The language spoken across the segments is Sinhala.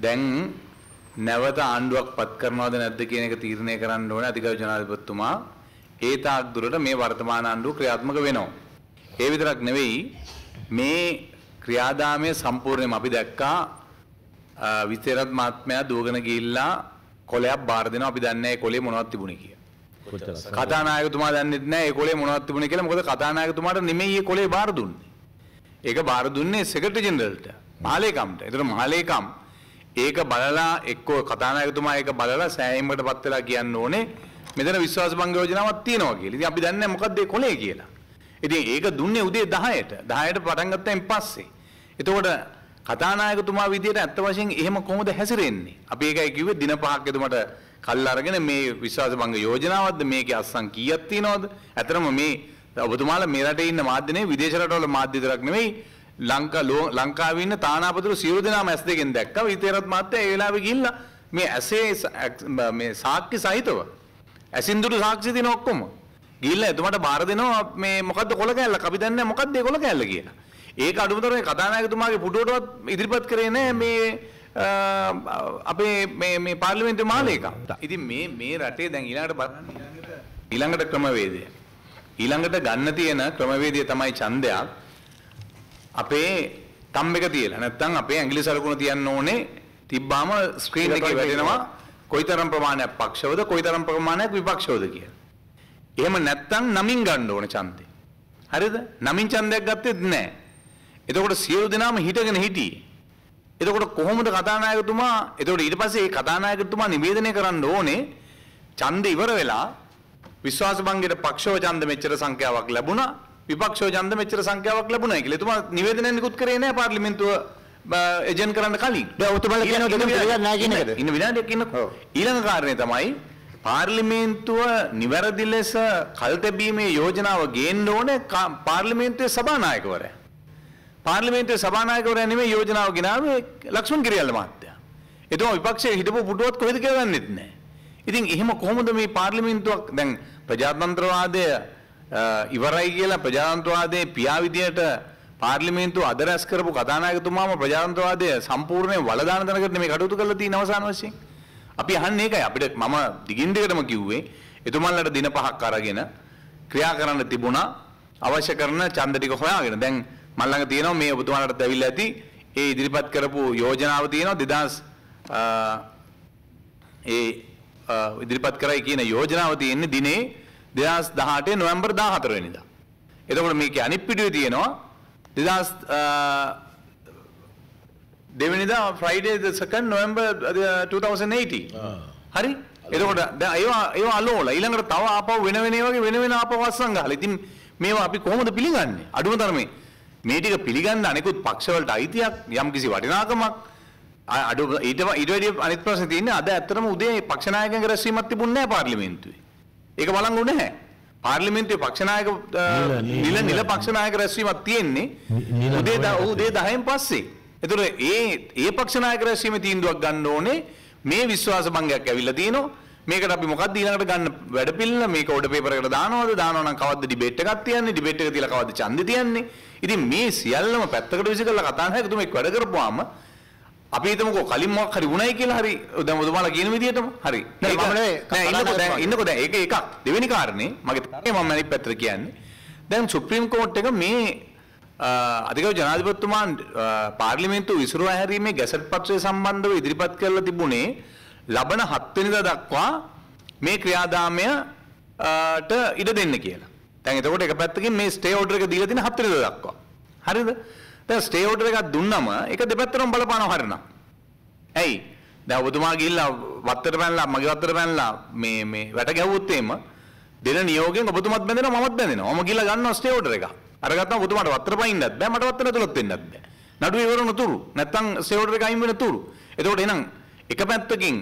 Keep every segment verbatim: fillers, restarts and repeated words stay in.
දැන් නැවත ආණ්ඩුවක් පත් කරනවද නැද්ද කියන එක තීරණය කරන්න ඕනේ අධිකරු ජනාධිපතිතුමා. ඒ තාක් දුරට මේ වර්තමාන ආණ්ඩුව ක්‍රියාත්මක වෙනවා. ඒ විතරක් නෙවෙයි මේ ක්‍රියාදාමය සම්පූර්ණයෙන්ම අපි දැක්කා විචාරත් මහත්මයා දුවගෙන ගිහිල්ලා කොලයක් බාර දෙනවා. අපි දන්නේ නැහැ ඒ කොලේ මොනවද තිබුණේ කියලා. කතානායකතුමා දන්නේ නැහැ ඒ කොලේ මොනවද තිබුණේ කියලා. මොකද කතානායකතුමාට නෙමෙයි ඒ කොලේ බාර දුන්නේ. ඒක බාර දුන්නේ සෙක්‍රටරි ජෙනරල්ට මහලේකම්ට. ඒතර මහලේකම් ඒක බලලා එක්කෝ කතානායකතුමා ඒක බලලා සෑහීමකටපත් වෙලා කියන්න ඕනේ මෙතන විශ්වාසභංග යෝජනාවක් තියෙනවා කියලා. ඉතින් අපි දන්නේ නැහැ මොකක්ද ඒ කොලේ කියලා. ඉතින් ඒක දුන්නේ උදේ දහයට. දහයට පටන් ගත්තයින් පස්සේ. එතකොට කතානායකතුමා විදියට ඇත්ත වශයෙන් එහෙම කොහොමද හැසිරෙන්නේ? අපි ඒකයි කිව්වේ දින පහක් එතුමට කල් අරගෙන මේ විශ්වාසභංග යෝජනාවක්ද මේකේ අස්සන් කීයක් තියෙනවද? ඇත්තටම මේ ඔබතුමාලා මේ රටේ ඉන්න මාධ්‍ය නෙවෙයි විදේශ රටවල මාධ්‍ය විතරක් නෙවෙයි ලංකා ලංකාවේ ඉන්න තානාපතිරු සියලු දෙනාම ඇස් දෙකෙන් දැක්කා. විතේරත් මහත්තයා ඒ වෙලාවේ ගිහිල්ලා මේ ඇසේ මේ සාක්ෂි සහිතව ඇසින්දුරු සාක්ෂි දෙන ඔක්කොම ගිහිල්ලා එතුමාට බාර දෙනවා මේ මොකද්ද කොල කැල්ලක් අපි දන්නේ නැහැ මොකද්ද ඒ කොල කැල්ල කියලා. ඒක අඩුමතරේ කතානායකතුමාගේ පුටුවටවත් ඉදිරිපත් කරේ නැහැ මේ අපේ මේ මේ පාර්ලිමේන්තු මාලේකම්. ඉතින් මේ මේ රටේ දැන් ඊළඟට බලන්න ඊළඟට ක්‍රමවේදය ඊළඟට ගන්න තියෙන ක්‍රමවේදය තමයි ඡන්දයක් අපේ තම් එක තියලා නැත්නම් අපේ ඇඟිලි සලකුණ තියන්න ඕනේ. තිබ්බාම ස්ක්‍රීන් එකේ වැටෙනවා කොයිතරම් ප්‍රමාණයක් පක්ෂවද කොයිතරම් ප්‍රමාණයක් විපක්ෂවද කියලා. එහෙම නැත්නම් නමින් ගන්න ඕනේ ඡන්දේ. හරිද? නමින් ඡන්දයක් ගත්තෙත් නැහැ. එතකොට සියලු දෙනාම හිටගෙන හිටියේ. එතකොට කොහොමද කතානායකතුමා එතකොට ඊට පස්සේ ඒ කතානායකතුමා නිවේදනය කරන්න ඕනේ ඡන්ද ඉවර වෙලා විශ්වාසභංගයට පක්ෂව ඡන්ද මෙච්චර සංඛ්‍යාවක් ලැබුණා විපක්ෂව ඡන්ද මෙච්චර සංඛ්‍යාවක් ලැබුණා කියලා. එතුමා නිවේදනය නිකුත් කරේ නැහැ පාර්ලිමේන්තුව එජෙන් කරන්න කලින්. දැන් ඔතනලා කියනවා දෙකම පිළිගන්නේ නැහැ කියන එකද? ඉන්න විනාඩියක් ඉන්නකෝ. ඊළඟ කාරණේ තමයි පාර්ලිමේන්තුව නිවැරදි ලෙස කල්තැබීමේ යෝජනාව ගේන්න ඕනේ පාර්ලිමේන්තුවේ සභානායකවරයා. පාර්ලිමේන්තුවේ සභානායකවරයා නෙමෙයි යෝජනාව ගෙනාවේ ලක්ෂ්මන් කිරියල්ල මහත්තයා. එතුමා විපක්ෂයේ හිටපු පුටුවත් කොහෙද කියලා දන්නෙත් නැහැ. ඉතින් එහෙම කොහොමද මේ පාර්ලිමේන්තුවක් දැන් ප්‍රජාතන්ත්‍රවාදය ඉවරයි කියලා ප්‍රජාතන්ත්‍රවාදයේ පියා විදියට පාර්ලිමේන්තුව අදරස් කරපු කතානායකතුමාම ප්‍රජාතන්ත්‍රවාදය සම්පූර්ණයෙන් වලදාන දනකට මේ කටයුතු කරලා තියෙන අවසාන වශයෙන් අපි අහන්නේ ඒකයි. අපිට මම දිගින් දිගටම කිව්වේ එතුමන්ලට දින පහක් අරගෙන ක්‍රියා කරන්න තිබුණා අවශ්‍ය කරන ඡන්ද ටික හොයාගෙන. දැන් මම ළඟ තියෙනවා මේ ඔබතුමාලට දැවිලා ඇති ඒ ඉදිරිපත් කරපු යෝජනාව තියෙනවා දෙදාස් ඒ ඉදිරිපත් කරයි කියන යෝජනාව තියෙන්නේ දිනේ දෙදාස් දහඅටේ නොවැම්බර් දාහතර වෙනිදා. එතකොට මේකේ අනිත් පිටුවේ තියෙනවා දෙදාස් දෙවෙනිදා Friday the second November twenty eighteen. හරි? එතකොට දැන් ඒවා ඒවා අලෝලා ඊළඟට තව ආපහු වෙන වෙන වගේ වෙන වෙන ආපහු අස්සන් ගහලා. ඉතින් මේවා අපි කොහොමද පිළිගන්නේ? අඩුම තරමේ මේ ටික පිළිගන්න අනිකුත් පක්ෂ වලට අයිතියක් යම් කිසි වටිනාකමක් අඩු ඊට ඊට වැඩි අනිත් ප්‍රශ්නේ තියෙන්නේ අද ඇත්තටම උදේ පක්ෂ નાයකයන්ගේ රැස්වීමක් තිබුණේ නැහැ පාර්ලිමේන්තුවේ. ඒක බලන් උනේ නැහැ. පාර්ලිමේන්තුවේ පක්ෂ නායක නිල නිල පක්ෂ නායක රැස්වීමක් තියෙන්නේ උදේ උදේ දහයෙන් පස්සේ. ඒතර ඒ ඒ පක්ෂ නායක රැස්වීමේ තීන්දුවක් ගන්න ඕනේ මේ විශ්වාස භංගයක් ඇවිල්ලා තියෙනවා. මේකට අපි මොකක්ද ඊළඟට ගන්න වැඩපිළිවෙල මේක ඔඩ පේපර් එකට දානවද දානවා නම් කවද්ද ඩිබේට් එකක් තියන්නේ ඩිබේට් එක තියලා කවද්ද ඡන්දේ තියන්නේ. ඉතින් මේ සියල්ලම පැත්තකට විසි කරලා කතානායකතුමෙක් වැඩ කරපුවාම අපි හිතමුකෝ කලින් මොකක් හරි වුණයි කියලා හරි දැන් ඔබතුමාලා කියන විදිහටම හරි නෑ ඉන්නකෝ දැන් ඉන්නකෝ දැන් ඒක එකක් දෙවෙනි කාරණේ මගේ තරේ මම අනිත් පැත්තට කියන්නේ දැන් සුප්‍රීම කෝට් එක මේ අධිකරු ජනාධිපතිතුමා පාර්ලිමේන්තුව විසිරුවා හැරීමේ ගැසට් පත්‍රය සම්බන්ධව ඉදිරිපත් කරලා තිබුණේ ලබන හත් වෙනිදා දක්වා මේ ක්‍රියාදාමයට ඉඩ දෙන්න කියලා. දැන් එතකොට එක පැත්තකින් මේ ස්ටේ ඕඩර් එක දීලා තියෙන හත් වෙනිදා දක්වා. හරිද? දැන් ස්ටේ ඕඩර් එකක් දුන්නම ඒක දෙපැත්තටම බලපානවා හරිනම්. ඇයි? දැන් ඔබතුමා ගිහිල්ලා වත්තට පැනලා මගේ වත්තට පැනලා මේ මේ වැට ගැහුවොත් එimhe දෙන නියෝගයෙන් ඔබතුමත් බැඳෙනවා මමත් බැඳෙනවා. මම ගිහිල්ලා ගන්නවා ස්ටේ ඕඩර් එක. අරගත්තම ඔබතුමාට වත්තට පයින්නත් බෑ මට වත්තට ඇතුළත් වෙන්නත් බෑ. නඩුව ඉවරන තුරු නැත්තම් ස්ටේ ඕඩර් එක අයින් වෙන තුරු. එතකොට එහෙනම් එක පැත්තකින්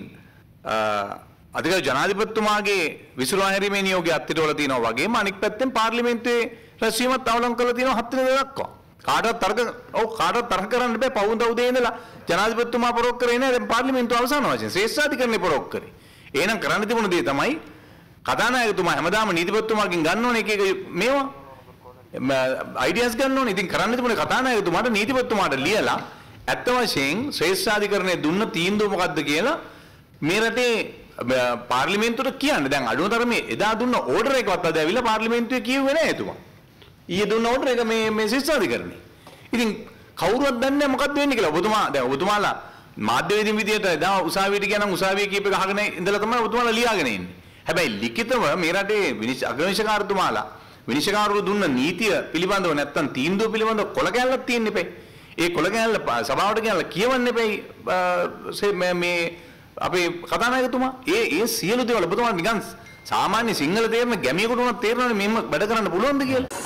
අධිකරු ජනාධිපතිතුමාගේ විසිරුවා හැරීමේ නියෝගය අත්හිටවල තියෙනවා වගේම අනික් පැත්තෙන් පාර්ලිමේන්තුවේ රැස්වීමත් අවලං කරලා තියෙනවා හත් වෙනිදා දක්වා. කාටවත් තර්ක ඔව් කාටවත් තරහ කරන්න බෑ. පවුන්ද උදේ ඉඳලා ජනාධිපතිතුමා පරෝක් කරේ නෑ. දැන් පාර්ලිමේන්තුව අවසාන වශයෙන් ශ්‍රේෂ්ඨාධිකරණේ පරෝක් කරේ. එහෙනම් කරන්න තිබුණ දේ තමයි කතානායකතුමා හැමදාම නීතිපතිතුමාගෙන් ගන්න ඕනේ එක එක මේවා අයිඩියාස් ගන්න ඕනේ. ඉතින් කරන්න තිබුණේ කතානායකතුමාට නීතිපතිතුමාට ලියලා ඇත්ත වශයෙන් ශ්‍රේෂ්ඨාධිකරණය දුන්න තීන්දුව මොකක්ද කියලා මේ රටේ පාර්ලිමේන්තුවට කියන්න. දැන් අඩුම තරමේ එදා දුන්න ඕඩර් එකවත් අද ඇවිල්ලා පාර්ලිමේන්තුවේ කියෙව්වේ නැහැ එතුමා. ඊයේ දුන්න ඕඩර් එක මේ මේ ශ්‍රේෂ්ඨාධිකරණේ. ඉතින් කවුරුවත් දන්නේ නැහැ මොකක්ද වෙන්නේ කියලා. ඔබතුමා දැන් ඔබතුමාලා මාධ්‍යවේදීන් විදියට එදා උසාවියට ගියා නම් උසාවියේ කීප එක අහගෙන ඉඳලා තමයි ඔබතුමාලා ලියාගෙන ඉන්නේ. හැබැයි ලිඛිතව මේ රටේ විනිශ්චය අග්‍රවිනිශ්චයකාරතුමාලා විනිශ්චයකාරවරු දුන්න නීතිය පිළිබඳව නැත්තම් තීන්දුව පිළිබඳව කොළ කැලලක් තියෙන්න එපේ. ඒ කොළ කැලල සභාවට කියලා කියවන්න එපේ මේ අපේ කතානායකතුමා. ඒ ඒ සියලු දේවල් ඔබතුමා නිකන් සාමාන්‍ය සිංහල තේරෙන ගැමියෙකුට උනත් තේරෙනවනේ මෙහෙම වැඩ කරන්න පුළුවන්ද කියලා.